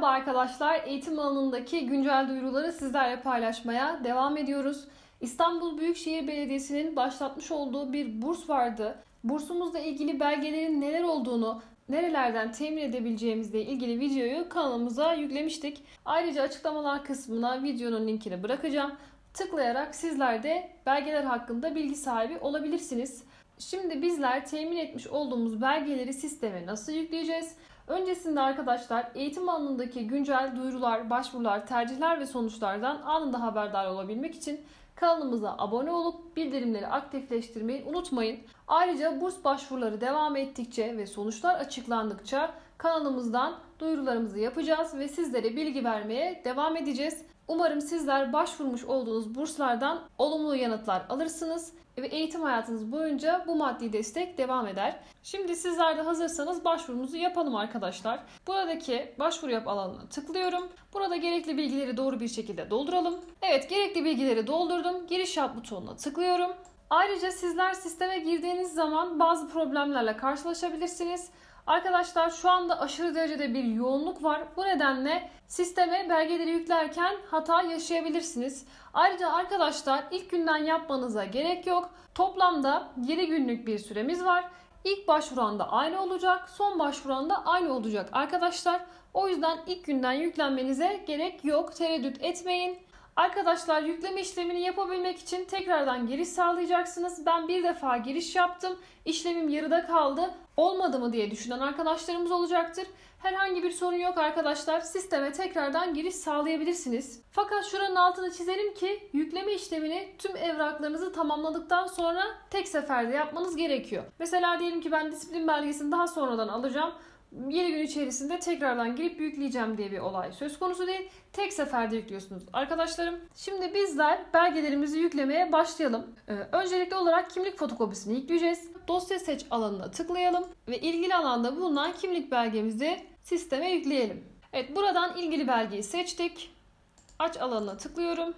Merhaba arkadaşlar, eğitim alanındaki güncel duyuruları sizlerle paylaşmaya devam ediyoruz. İstanbul Büyükşehir Belediyesi'nin başlatmış olduğu bir burs vardı. Bursumuzla ilgili belgelerin neler olduğunu, nerelerden temin edebileceğimizle ilgili videoyu kanalımıza yüklemiştik. Ayrıca açıklamalar kısmına videonun linkini bırakacağım. Tıklayarak sizler de belgeler hakkında bilgi sahibi olabilirsiniz. Şimdi bizler temin etmiş olduğumuz belgeleri sisteme nasıl yükleyeceğiz? Öncesinde arkadaşlar eğitim alanındaki güncel duyurular, başvurular, tercihler ve sonuçlardan anında haberdar olabilmek için kanalımıza abone olup bildirimleri aktifleştirmeyi unutmayın. Ayrıca burs başvuruları devam ettikçe ve sonuçlar açıklandıkça kanalımızdan duyurularımızı yapacağız ve sizlere bilgi vermeye devam edeceğiz. Umarım sizler başvurmuş olduğunuz burslardan olumlu yanıtlar alırsınız ve eğitim hayatınız boyunca bu maddi destek devam eder. Şimdi sizler de hazırsanız başvurumuzu yapalım arkadaşlar. Buradaki başvuru yap alanına tıklıyorum. Burada gerekli bilgileri doğru bir şekilde dolduralım. Evet, gerekli bilgileri doldurdum. Giriş yap butonuna tıklıyorum. Ayrıca sizler sisteme girdiğiniz zaman bazı problemlerle karşılaşabilirsiniz. Arkadaşlar şu anda aşırı derecede bir yoğunluk var. Bu nedenle sisteme belgeleri yüklerken hata yaşayabilirsiniz. Ayrıca arkadaşlar ilk günden yapmanıza gerek yok. Toplamda 7 günlük bir süremiz var. İlk başvuran da aynı olacak, son başvuran da aynı olacak arkadaşlar. O yüzden ilk günden yüklenmenize gerek yok. Tereddüt etmeyin. Arkadaşlar yükleme işlemini yapabilmek için tekrardan giriş sağlayacaksınız. Ben bir defa giriş yaptım. İşlemim yarıda kaldı. Olmadı mı diye düşünen arkadaşlarımız olacaktır. Herhangi bir sorun yok arkadaşlar. Sisteme tekrardan giriş sağlayabilirsiniz. Fakat şuranın altını çizelim ki yükleme işlemini tüm evraklarınızı tamamladıktan sonra tek seferde yapmanız gerekiyor. Mesela diyelim ki ben disiplin belgesini daha sonradan alacağım. 7 gün içerisinde tekrardan girip yükleyeceğim diye bir olay söz konusu değil. Tek seferde yüklüyorsunuz arkadaşlarım. Şimdi bizler belgelerimizi yüklemeye başlayalım. Öncelikli olarak kimlik fotokopisini yükleyeceğiz. Dosya seç alanına tıklayalım ve ilgili alanda bulunan kimlik belgemizi sisteme yükleyelim. Evet, buradan ilgili belgeyi seçtik. Aç alanına tıklıyorum.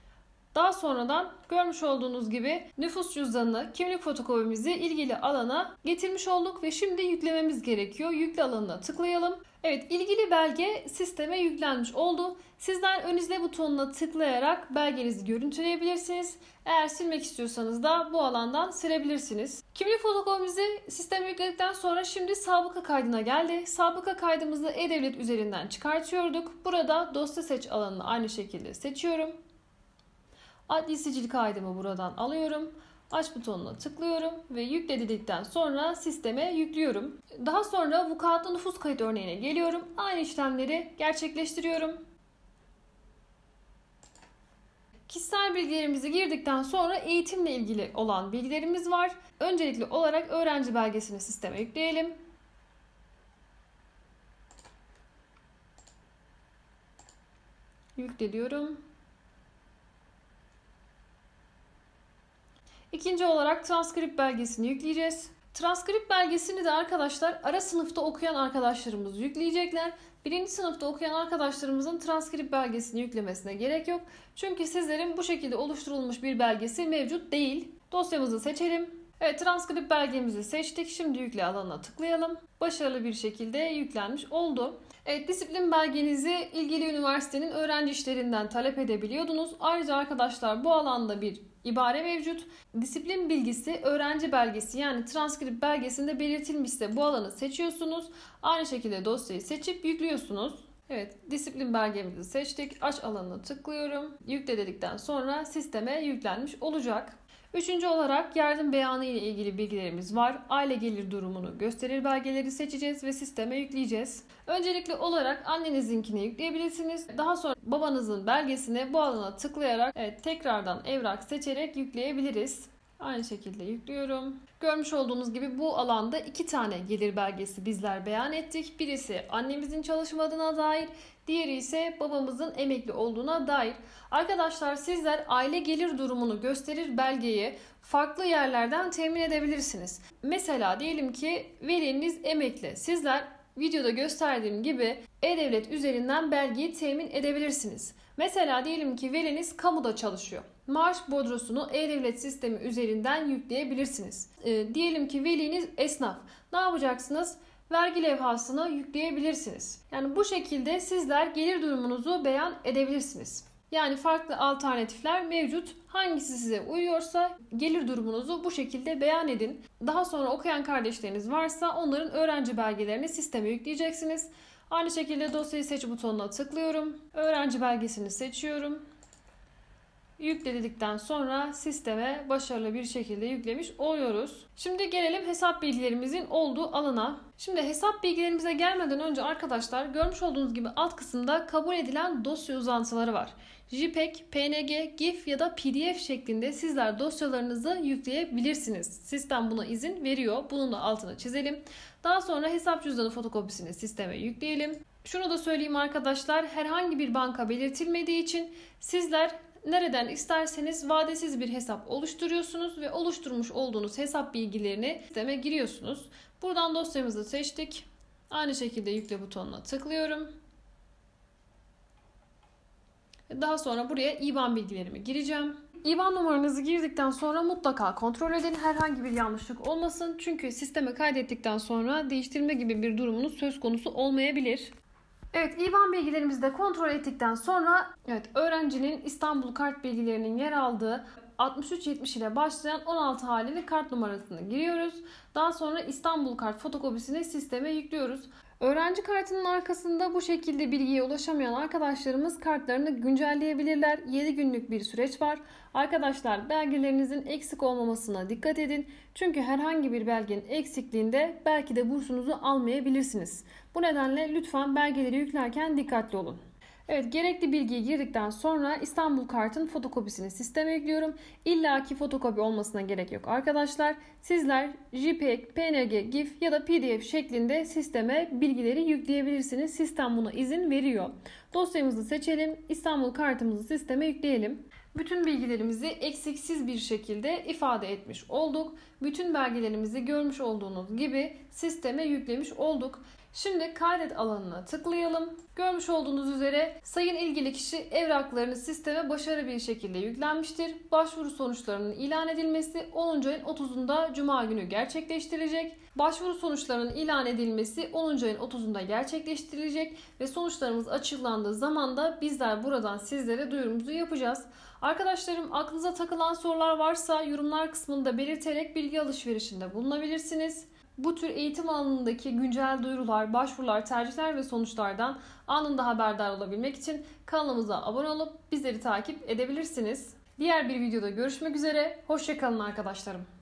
Daha sonradan görmüş olduğunuz gibi nüfus cüzdanını, kimlik fotokopimizi ilgili alana getirmiş olduk ve şimdi yüklememiz gerekiyor. Yükle alanına tıklayalım. Evet, ilgili belge sisteme yüklenmiş oldu. Sizler ön izle butonuna tıklayarak belgenizi görüntüleyebilirsiniz. Eğer silmek istiyorsanız da bu alandan silebilirsiniz. Kimlik fotokopimizi sisteme yükledikten sonra şimdi sabıka kaydına geldi. Sabıka kaydımızı E-Devlet üzerinden çıkartıyorduk. Burada dosya seç alanını aynı şekilde seçiyorum. Adli sicil kaydımı buradan alıyorum. Aç butonuna tıklıyorum ve yükle dedikten sonra sisteme yüklüyorum. Daha sonra vukuatlı nüfus kayıt örneğine geliyorum. Aynı işlemleri gerçekleştiriyorum. Kişisel bilgilerimizi girdikten sonra eğitimle ilgili olan bilgilerimiz var. Öncelikli olarak öğrenci belgesini sisteme yükleyelim. Yükle diyorum. İkinci olarak transkript belgesini yükleyeceğiz. Transkript belgesini de arkadaşlar ara sınıfta okuyan arkadaşlarımız yükleyecekler. Birinci sınıfta okuyan arkadaşlarımızın transkript belgesini yüklemesine gerek yok. Çünkü sizlerin bu şekilde oluşturulmuş bir belgesi mevcut değil. Dosyamızı seçelim. Evet, transkript belgemizi seçtik. Şimdi yükle alanına tıklayalım. Başarılı bir şekilde yüklenmiş oldu. Evet, disiplin belgenizi ilgili üniversitenin öğrenci işlerinden talep edebiliyordunuz. Ayrıca arkadaşlar bu alanda bir ibare mevcut. Disiplin bilgisi öğrenci belgesi yani transkript belgesinde belirtilmişse bu alanı seçiyorsunuz. Aynı şekilde dosyayı seçip yüklüyorsunuz. Evet, disiplin belgemizi seçtik. Aç alanına tıklıyorum. Yükle dedikten sonra sisteme yüklenmiş olacak. Üçüncü olarak yardım beyanı ile ilgili bilgilerimiz var. Aile gelir durumunu gösterir belgeleri seçeceğiz ve sisteme yükleyeceğiz. Öncelikli olarak annenizinkini yükleyebilirsiniz. Daha sonra babanızın belgesine bu alana tıklayarak tekrardan evrak seçerek yükleyebiliriz. Aynı şekilde yüklüyorum. Görmüş olduğunuz gibi bu alanda 2 tane gelir belgesi bizler beyan ettik. Birisi annemizin çalışmadığına dair, diğeri ise babamızın emekli olduğuna dair. Arkadaşlar sizler aile gelir durumunu gösterir belgeyi farklı yerlerden temin edebilirsiniz. Mesela diyelim ki veliniz emekli. Sizler videoda gösterdiğim gibi E-Devlet üzerinden belgeyi temin edebilirsiniz. Mesela diyelim ki veliniz kamuda çalışıyor. Maaş bordrosunu E-Devlet sistemi üzerinden yükleyebilirsiniz. Diyelim ki veliniz esnaf. Ne yapacaksınız? vergi levhasını yükleyebilirsiniz. Yani bu şekilde sizler gelir durumunuzu beyan edebilirsiniz. Yani farklı alternatifler mevcut. Hangisi size uyuyorsa gelir durumunuzu bu şekilde beyan edin. Daha sonra okuyan kardeşleriniz varsa onların öğrenci belgelerini sisteme yükleyeceksiniz. Aynı şekilde dosyayı seç butonuna tıklıyorum. Öğrenci belgesini seçiyorum. Yükle dedikten sonra sisteme başarılı bir şekilde yüklemiş oluyoruz. Şimdi gelelim hesap bilgilerimizin olduğu alana. Şimdi hesap bilgilerimize gelmeden önce arkadaşlar görmüş olduğunuz gibi alt kısımda kabul edilen dosya uzantıları var. JPEG, PNG, GIF ya da PDF şeklinde sizler dosyalarınızı yükleyebilirsiniz. Sistem buna izin veriyor. Bunun da altını çizelim. Daha sonra hesap cüzdanı fotokopisini sisteme yükleyelim. Şunu da söyleyeyim arkadaşlar, herhangi bir banka belirtilmediği için sizler nereden isterseniz vadesiz bir hesap oluşturuyorsunuz ve oluşturmuş olduğunuz hesap bilgilerini sisteme giriyorsunuz. Buradan dosyamızı seçtik. Aynı şekilde yükle butonuna tıklıyorum. Daha sonra buraya IBAN bilgilerimi gireceğim. IBAN numaranızı girdikten sonra mutlaka kontrol edin. Herhangi bir yanlışlık olmasın. Çünkü sisteme kaydettikten sonra değiştirme gibi bir durumunuz söz konusu olmayabilir. Evet, IBAN bilgilerimizi de kontrol ettikten sonra öğrencinin İstanbul kart bilgilerinin yer aldığı 6370 ile başlayan 16 haneli kart numarasını giriyoruz. Daha sonra İstanbul kart fotokopisini sisteme yüklüyoruz. Öğrenci kartının arkasında bu şekilde bilgiye ulaşamayan arkadaşlarımız kartlarını güncelleyebilirler. 7 günlük bir süreç var. Arkadaşlar belgelerinizin eksik olmamasına dikkat edin. Çünkü herhangi bir belgenin eksikliğinde belki de bursunuzu almayabilirsiniz. Bu nedenle lütfen belgeleri yüklerken dikkatli olun. Evet, gerekli bilgiyi girdikten sonra İstanbul kartın fotokopisini sisteme yüklüyorum. İlla ki fotokopi olmasına gerek yok arkadaşlar. Sizler JPEG, PNG, GIF ya da PDF şeklinde sisteme bilgileri yükleyebilirsiniz. Sistem buna izin veriyor. Dosyamızı seçelim. İstanbul kartımızı sisteme yükleyelim. Bütün bilgilerimizi eksiksiz bir şekilde ifade etmiş olduk. Bütün belgelerimizi görmüş olduğunuz gibi sisteme yüklemiş olduk. Şimdi kaydet alanına tıklayalım. Görmüş olduğunuz üzere sayın ilgili kişi evraklarını sisteme başarılı bir şekilde yüklenmiştir. Başvuru sonuçlarının ilan edilmesi 10. ayın 30'unda Cuma günü gerçekleştirilecek. Başvuru sonuçlarının ilan edilmesi 10. ayın 30'unda gerçekleştirilecek ve sonuçlarımız açıklandığı zaman da bizler buradan sizlere duyurumuzu yapacağız. Arkadaşlarım, aklınıza takılan sorular varsa yorumlar kısmında belirterek bilgi alışverişinde bulunabilirsiniz. Bu tür eğitim alanındaki güncel duyurular, başvurular, tercihler ve sonuçlardan anında haberdar olabilmek için kanalımıza abone olup bizleri takip edebilirsiniz. Diğer bir videoda görüşmek üzere. Hoşça kalın arkadaşlarım.